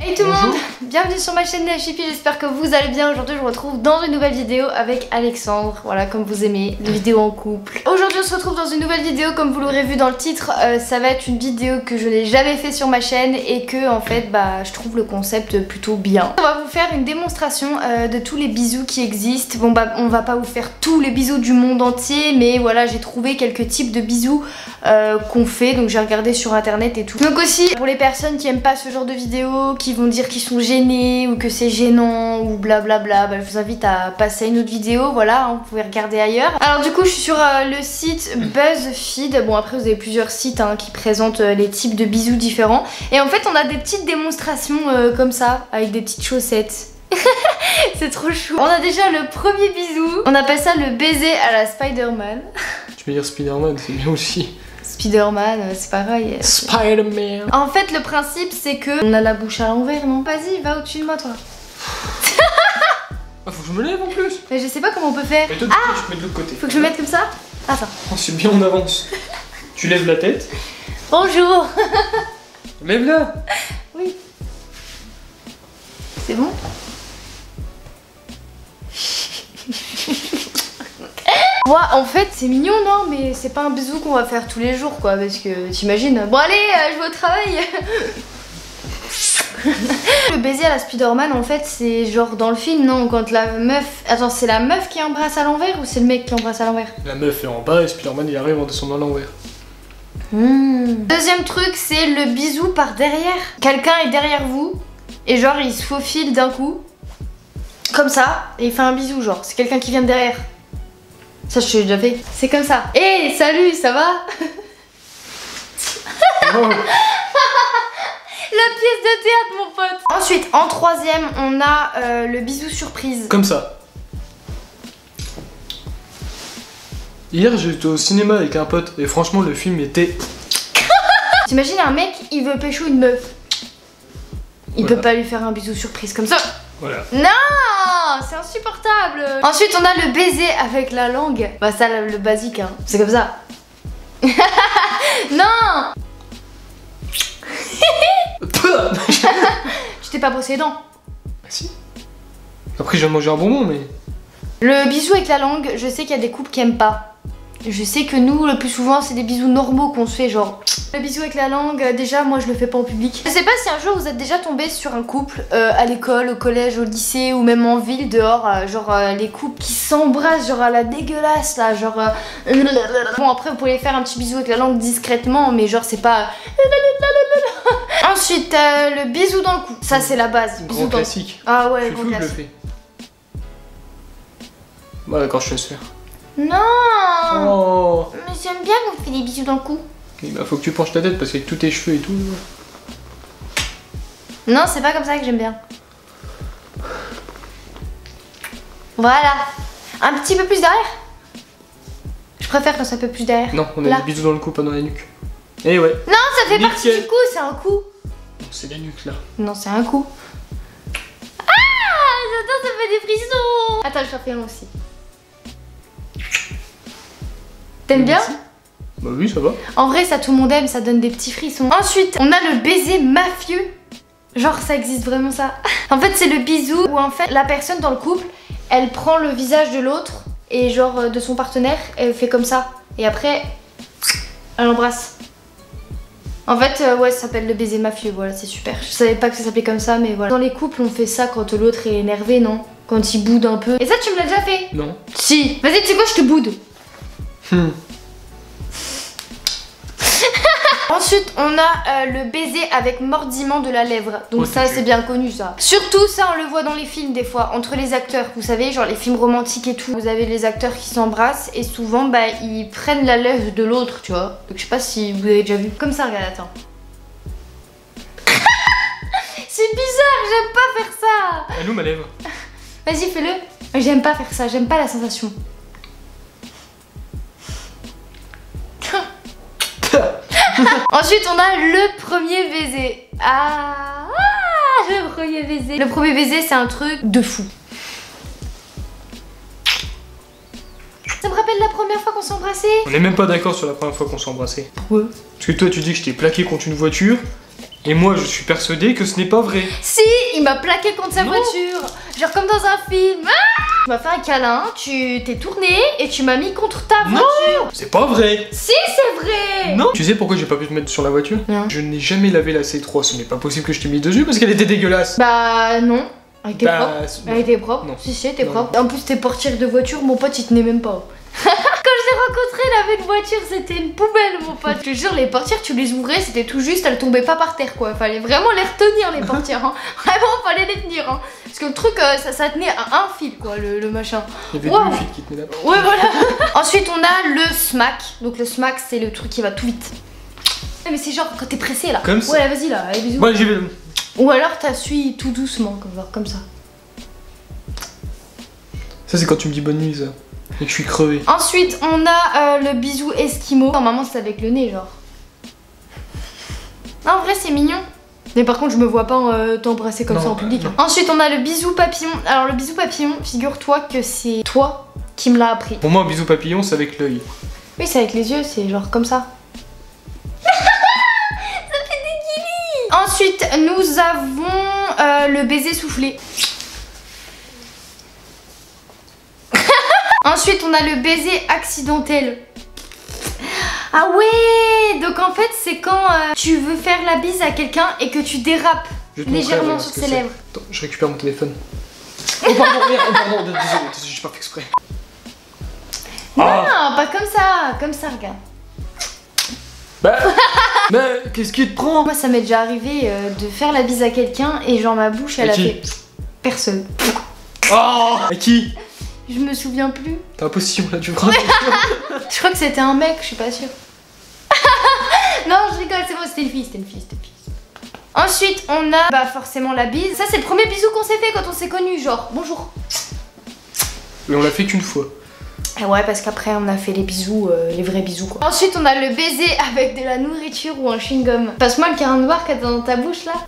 Hey tout le monde, bienvenue sur ma chaîne Chippy, j'espère que vous allez bien. Aujourd'hui je vous retrouve dans une nouvelle vidéo avec Alexandre, voilà comme vous aimez, les vidéos en couple. Aujourd'hui on se retrouve dans une nouvelle vidéo, comme vous l'aurez vu dans le titre, ça va être une vidéo que je n'ai jamais fait sur ma chaîne et que en fait je trouve le concept plutôt bien. On va vous faire une démonstration de tous les bisous qui existent. Bon on va pas vous faire tous les bisous du monde entier, mais voilà j'ai trouvé quelques types de bisous qu'on fait, donc j'ai regardé sur internet et tout. Donc aussi pour les personnes qui aiment pas ce genre de vidéos, qui vont dire qu'ils sont gênés ou que c'est gênant ou blablabla, je vous invite à passer à une autre vidéo, voilà, vous pouvez regarder ailleurs. Alors du coup je suis sur le site BuzzFeed, bon après vous avez plusieurs sites qui présentent les types de bisous différents, et en fait on a des petites démonstrations comme ça, avec des petites chaussettes. C'est trop chou. On a déjà le premier bisou, on appelle ça le baiser à la Spider-Man. Tu veux dire Spider-Man, c'est bien aussi. Spider-Man, c'est pareil. Spider-Man. En fait, le principe, c'est que on a la bouche à l'envers, non? Vas-y, va au-dessus de moi, toi. Ah, faut que je me lève en plus. Mais je sais pas comment on peut faire. Mais toi, tu mets de l'autre côté. Faut que je me mette comme ça? Attends. Oh, c'est bien, on avance. Tu lèves la tête. Bonjour. Lève-la. Oui. C'est bon? Ouais, en fait c'est mignon, non, mais c'est pas un bisou qu'on va faire tous les jours quoi, parce que t'imagines, bon allez, je vais au travail. Le baiser à la Spider-Man en fait c'est genre dans le film, non, quand la meuf... Attends, c'est la meuf qui embrasse à l'envers ou c'est le mec qui embrasse à l'envers? La meuf est en bas et Spider-Man il arrive en descendant à l'envers. Deuxième truc, c'est le bisou par derrière. Quelqu'un est derrière vous et genre il se faufile d'un coup, comme ça, et il fait un bisou genre, c'est quelqu'un qui vient de derrière. Ça je l'ai déjà fait. C'est comme ça. Hey, salut, ça va? Oh. La pièce de théâtre, mon pote. Ensuite, en troisième, on a le bisou surprise. Comme ça. Hier j'étais au cinéma avec un pote et franchement le film était... T'imagines un mec, il veut pécho une meuf. Il peut pas lui faire un bisou surprise comme ça. Voilà. Non, c'est insupportable. Ensuite, on a le baiser avec la langue. Bah ça, le basique, c'est comme ça. Non. Tu t'es pas brossé les dents? Bah si. Après je viens de manger un bonbon mais... Le bisou avec la langue, je sais qu'il y a des couples qui aiment pas. Je sais que nous, le plus souvent, c'est des bisous normaux qu'on se fait, genre... Le bisou avec la langue, déjà, moi, je le fais pas en public. Je sais pas si un jour, vous êtes déjà tombé sur un couple à l'école, au collège, au lycée, ou même en ville, dehors, genre les couples qui s'embrassent, genre à la dégueulasse, là, genre... Bon, après, vous pouvez faire un petit bisou avec la langue discrètement, mais genre, c'est pas... Ensuite, le bisou dans le cou. Ça, c'est la base. Bisou Grand dans classique. Ah ouais, Je grand fous, je le classique. fais. Bah d'accord, je te laisse faire. Non. Oh. Mais j'aime bien qu'on fait des bisous dans le cou. Et bah faut que tu penches ta tête parce qu'avec tous tes cheveux et tout... Non, c'est pas comme ça que j'aime bien. Voilà. Un petit peu plus derrière. Je préfère quand ça peut plus derrière. Non, on a Là. des bisous dans le cou, pas dans la nuque. Eh ouais. Non, ça fait Nickel. partie du cou, c'est un cou. C'est la nuque là. Non, c'est un cou. Ah, j'adore, ça fait des frissons. Attends, je fais un aussi. T'aimes bien? Bah oui, ça va. En vrai, ça tout le monde aime, ça donne des petits frissons. Ensuite, on a le baiser mafieux. Genre, ça existe vraiment ça. En fait, c'est le bisou où en fait, la personne dans le couple, elle prend le visage de l'autre et genre de son partenaire, elle fait comme ça. Et après, elle embrasse. En fait, ouais, ça s'appelle le baiser mafieux, voilà, c'est super. Je savais pas que ça s'appelait comme ça, mais voilà. Dans les couples, on fait ça quand l'autre est énervé, non? Quand il boude un peu. Et ça, tu me l'as déjà fait? Non. Si. Vas-y, tu sais quoi, je te boude. Ensuite, on a le baiser avec mordiment de la lèvre. Donc Oh, ça, c'est bien connu, ça. Surtout, ça, on le voit dans les films, des fois, entre les acteurs. Vous savez, genre les films romantiques et tout. Vous avez les acteurs qui s'embrassent et souvent, ils prennent la lèvre de l'autre, tu vois. Donc je sais pas si vous avez déjà vu. Comme ça, regarde, attends. C'est bizarre, j'aime pas faire ça. Elle où ma lèvre? Vas-y, fais-le. J'aime pas faire ça, j'aime pas la sensation. Ensuite, on a le premier baiser. Le premier baiser. Le premier baiser, c'est un truc de fou. Ça me rappelle la première fois qu'on s'est embrassés. On est même pas d'accord sur la première fois qu'on s'est embrassé. Pourquoi? Parce que toi tu dis que je t'ai plaqué contre une voiture Et moi, je suis persuadé que ce n'est pas vrai. Si, il m'a plaqué contre sa voiture. Genre comme dans un film. Ah, tu m'as fait un câlin, tu t'es tourné et tu m'as mis contre ta voiture. Non, c'est pas vrai. Si, c'est vrai. Non. Tu sais pourquoi j'ai pas pu te mettre sur la voiture? Non. Je n'ai jamais lavé la C3. Ce n'est pas possible que je t'ai mis dessus parce qu'elle était dégueulasse. Bah non. Elle était propre. Elle était propre. Non. Si, elle était Non. propre. En plus, tes portières de voiture, mon pote, il tenait même pas. Quand je l'ai rencontré, il avait une voiture, c'était une poubelle, mon pote. Je te jure, les portières, tu les ouvrais, c'était tout juste, elles tombaient pas par terre, quoi. Fallait vraiment les retenir, les portières. Hein. Vraiment, fallait les tenir. Hein. Parce que le truc, ça tenait à un fil, quoi, le machin. Il y avait deux fils qui tenaient là. Ouais, voilà. Ensuite, on a le smack. Donc, le smack, c'est le truc qui va tout vite. Mais c'est genre quand t'es pressé, là. Comme ça. Ouais, vas-y, là, allez, bisous. Ouais, j'y vais. Ou alors, t'assuies tout doucement, comme ça. Ça, c'est quand tu me dis bonne nuit, ça. Et que je suis crevé. Ensuite, on a le bisou esquimau. Normalement, c'est avec le nez, genre. Non, en vrai, c'est mignon. Mais par contre, je me vois pas t'embrasser comme ça en public. Ensuite, on a le bisou papillon. Alors, le bisou papillon, figure-toi que c'est toi qui me l'as appris. Pour moi, un bisou papillon, c'est avec l'œil. Oui, c'est avec les yeux, c'est genre comme ça. Ça fait des guillis. Ensuite, nous avons le baiser soufflé. Ensuite, on a le baiser accidentel. Ah ouais. Donc en fait, c'est quand tu veux faire la bise à quelqu'un et que tu dérapes légèrement sur ses lèvres. Attends, je récupère mon téléphone. Oh pardon, merde, oh, pardon, désolé, j'ai pas fait exprès. Non, pas comme ça, regarde. Bah, mais qu'est-ce qui te prend? Moi, ça m'est déjà arrivé de faire la bise à quelqu'un et genre ma bouche, elle a fait personne. Oh. À qui? Je me souviens plus. T'as impossible là, tu crois? Je crois que c'était un mec, je suis pas sûre. Non, je rigole, c'est bon, c'était une fille. Ensuite, on a forcément la bise. Ça, c'est le premier bisou qu'on s'est fait quand on s'est connus, genre bonjour. Mais on l'a fait qu'une fois. Et ouais, parce qu'après, on a fait les bisous, les vrais bisous quoi. Ensuite, on a le baiser avec de la nourriture ou un chewing-gum. Passe-moi le carin noir que t'as dans ta bouche là.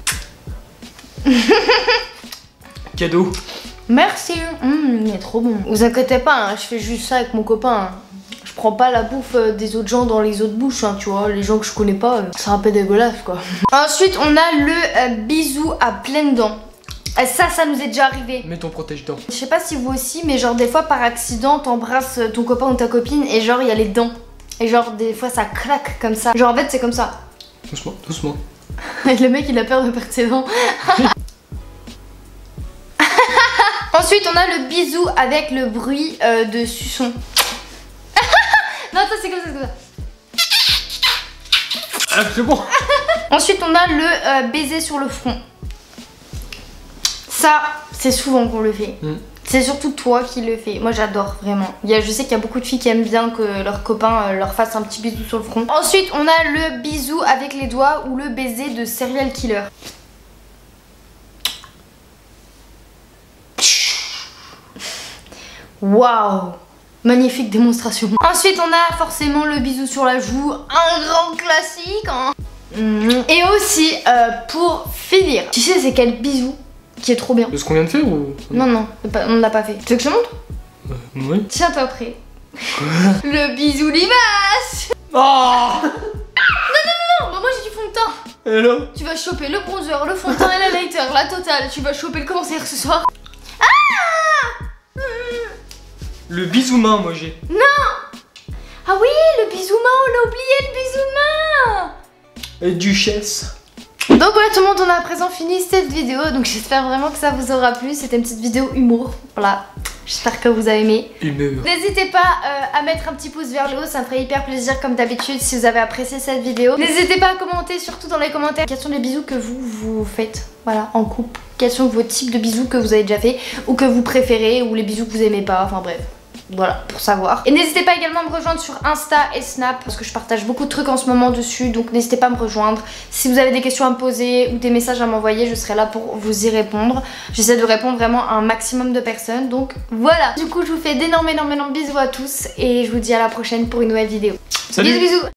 Cadeau. Merci, il est trop bon. Vous inquiétez pas, hein, je fais juste ça avec mon copain. Hein. Je prends pas la bouffe des autres gens dans les autres bouches, hein, tu vois. Les gens que je connais pas, c'est un peu dégueulasse quoi. Ensuite, on a le bisou à pleines dents. Ça nous est déjà arrivé. Mets ton protège-dents. Je sais pas si vous aussi, mais genre des fois par accident, t'embrasses ton copain ou ta copine et genre il y a les dents. Et genre des fois ça claque comme ça. Genre en fait c'est comme ça. Doucement, doucement. Le mec il a peur de perdre ses dents. Ensuite, on a le bisou avec le bruit de suçon. Non, ça c'est comme ça, Ah, c'est bon. Ensuite, on a le baiser sur le front. Ça, c'est souvent qu'on le fait. C'est surtout toi qui le fais. Moi, j'adore vraiment. Je sais qu'il y a beaucoup de filles qui aiment bien que leurs copains leur fassent un petit bisou sur le front. Ensuite, on a le bisou avec les doigts ou le baiser de serial killer. Waouh, magnifique démonstration. Ensuite, on a forcément le bisou sur la joue, un grand classique. Hein. Et aussi, pour finir, tu sais c'est quel bisou qui est trop bien? De ce qu'on vient de faire ou? Non, on ne l'a pas fait. Tu veux que je te montre? Oui. Tiens-toi prêt. Le bisou limace. Oh. Non, bah moi j'ai du fond de teint. Hello. Tu vas choper le bronzer, le fond de teint et la lighter, la totale. Tu vas choper le cancer ce soir. Le bisou main, moi j'ai. Non. Ah oui, le bisou main, on a oublié le bisou main. Et duchesse. Donc voilà tout le monde, on a à présent fini cette vidéo. Donc j'espère vraiment que ça vous aura plu. C'était une petite vidéo humour. Voilà, j'espère que vous avez aimé. Humeur. N'hésitez pas à mettre un petit pouce vers le haut, ça me ferait hyper plaisir comme d'habitude si vous avez apprécié cette vidéo. N'hésitez pas à commenter, surtout dans les commentaires, quels sont les bisous que vous faites, voilà, en couple. Quels sont vos types de bisous que vous avez déjà fait ou que vous préférez ou les bisous que vous aimez pas, enfin bref. Voilà, pour savoir. Et n'hésitez pas également à me rejoindre sur Insta et Snap parce que je partage beaucoup de trucs en ce moment dessus. Donc n'hésitez pas à me rejoindre. Si vous avez des questions à me poser ou des messages à m'envoyer, je serai là pour vous y répondre. J'essaie de répondre vraiment à un maximum de personnes. Donc voilà. Du coup, je vous fais d'énormes bisous à tous et je vous dis à la prochaine pour une nouvelle vidéo. Salut. Bisous.